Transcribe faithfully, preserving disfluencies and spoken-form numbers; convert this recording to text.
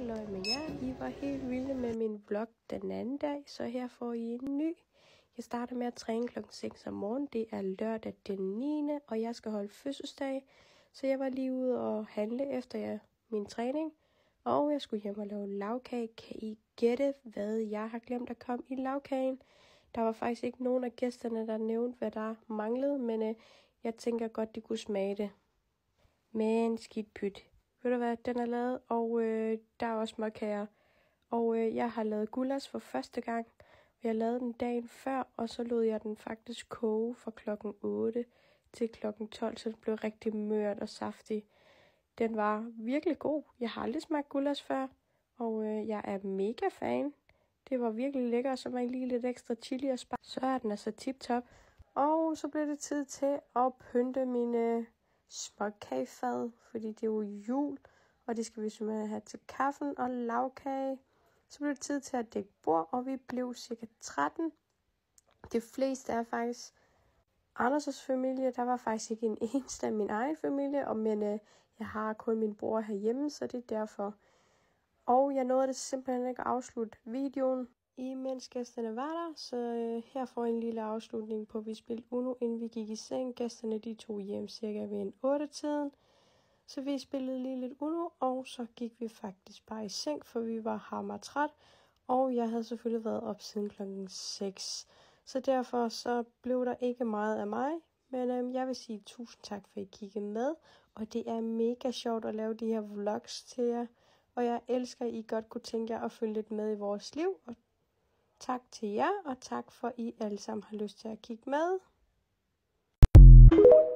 halløj med jer. I var helt vilde med min vlog den anden dag, så her får I en ny. Jeg starter med at træne klokken seks om morgenen. Det er lørdag den niende og jeg skal holde fødselsdag. Så jeg var lige ude og handle efter jeg, min træning. Og jeg skulle hjem og lave lagkage. Kan I gætte, hvad jeg har glemt at komme i lagkagen? Der var faktisk ikke nogen af gæsterne, der nævnte, hvad der manglede, men øh, jeg tænker godt, de kunne smage det. Men skidt pyt. Ved du hvad, den er lavet, og øh, der er også småkager. Og øh, jeg har lavet gulas for første gang. Jeg lavede den dagen før, og så lod jeg den faktisk koge fra klokken otte til klokken tolv, så den blev rigtig mørt og saftig. Den var virkelig god. Jeg har aldrig smagt gulas før, og øh, jeg er mega fan. Det var virkelig lækker, så man lige lidt ekstra chili og spice. Så er den altså tip-top. Og så blev det tid til at pynte mine småkagefad, fordi det er jo jul, og det skal vi simpelthen have til kaffen og lagkage. Så blev det tid til at dække bord, og vi blev cirka tretten. Det fleste er faktisk Anders' familie. Der var faktisk ikke en eneste af min egen familie, og men øh, jeg har kun min bror herhjemme, så det er derfor. Og jeg nåede det simpelthen ikke at afslutte videoen, imens gæsterne var der, så øh, her får I en lille afslutning på, at vi spillede Uno, inden vi gik i seng. Gæsterne de tog hjem cirka ved en otte-tiden, så vi spillede lige lidt Uno, og så gik vi faktisk bare i seng, for vi var hammertræt, og jeg havde selvfølgelig været op siden klokken seks. Så derfor så blev der ikke meget af mig, men øh, jeg vil sige tusind tak for at I kiggede med, og det er mega sjovt at lave de her vlogs til jer. Og jeg elsker, at I godt kunne tænke jer at følge lidt med i vores liv. Og tak til jer, og tak for, at I alle sammen har lyst til at kigge med.